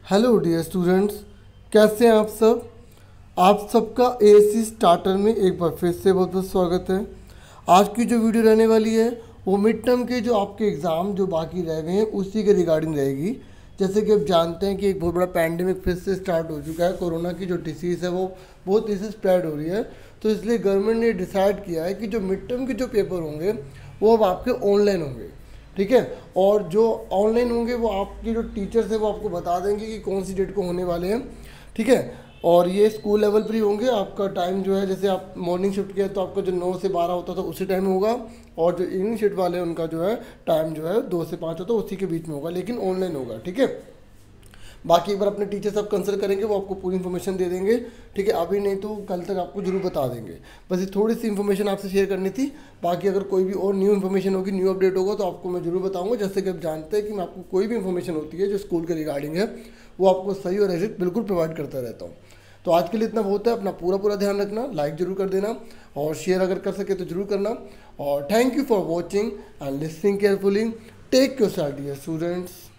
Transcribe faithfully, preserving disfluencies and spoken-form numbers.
Hello dear students, कैसे हैं आप सब। आप सबका एएससी स्टार्टर में एक बार फिर से बहुत बहुत स्वागत है। आज की जो वीडियो रहने वाली है वो मिड टर्म के जो आपके एग्ज़ाम जो बाकी रह गए हैं उसी के रिगार्डिंग रहेगी। जैसे कि आप जानते हैं कि एक बहुत बड़ा पैंडेमिक फिर से स्टार्ट हो चुका है। कोरोना की जो डिसीज़ है वो बहुत तेज़ी से स्प्रेड हो रही है, तो इसलिए गवर्नमेंट ने डिसाइड किया है कि जो मिड टर्म के जो पेपर होंगे वो अब आपके ऑनलाइन होंगे। ठीक है, और जो ऑनलाइन होंगे वो आपके जो टीचर्स हैं वो आपको बता देंगे कि कौन सी डेट को होने वाले हैं। ठीक है, और ये स्कूल लेवल पर ही होंगे। आपका टाइम जो है, जैसे आप मॉर्निंग शिफ्ट किया तो आपका जो नौ से बारह होता था उसी टाइम होगा, और जो इवनिंग शिफ्ट वाले हैं उनका जो है टाइम जो है दो से पाँच होता है उसी के बीच में होगा, लेकिन ऑनलाइन होगा। ठीक है, बाकी एक बार अपने टीचर सब कंसल्ट करेंगे, वो आपको पूरी इन्फॉर्मेशन दे देंगे। ठीक है, अभी नहीं तो कल तक आपको जरूर बता देंगे। बस ये थोड़ी सी इन्फॉर्मेशन आपसे शेयर करनी थी। बाकी अगर कोई भी और न्यू इन्फॉर्मेशन होगी, न्यू अपडेट होगा तो आपको मैं जरूर बताऊंगा। जैसे कि आप जानते हैं कि मैं आपको कोई भी इन्फॉर्मेशन होती है जो स्कूल के रिगार्डिंग है वो आपको सही और एग्जैक्ट बिल्कुल प्रोवाइड करता रहता हूँ। तो आज के लिए इतना बहुत है। अपना पूरा पूरा ध्यान रखना, लाइक जरूर कर देना और शेयर अगर कर सके तो जरूर करना। और thank you for watching and listening carefully. Take yourself dear students.